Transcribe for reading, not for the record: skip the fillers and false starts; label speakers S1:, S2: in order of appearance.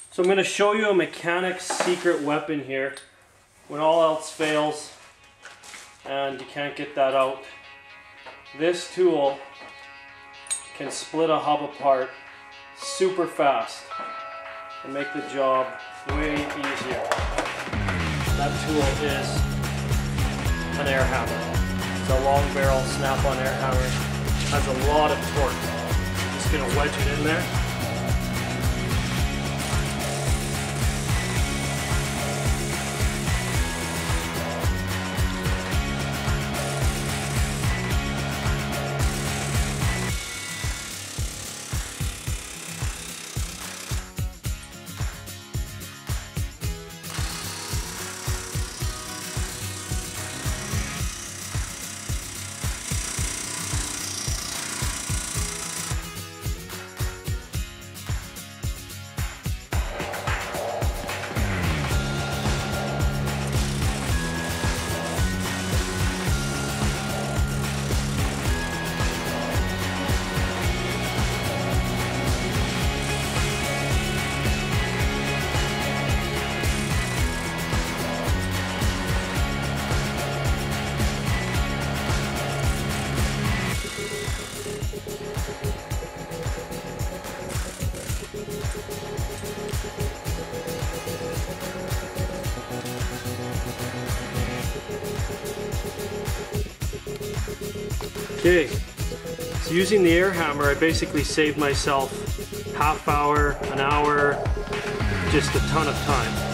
S1: So I'm going to show you a mechanic's secret weapon here. When all else fails and you can't get that out, this tool can split a hub apart super fast and make the job way easier. That tool is an air hammer. It's a long barrel snap-on air hammer. Has a lot of torque. Just going to wedge it in there. Okay, so using the air hammer, I basically saved myself half hour, an hour, just a ton of time.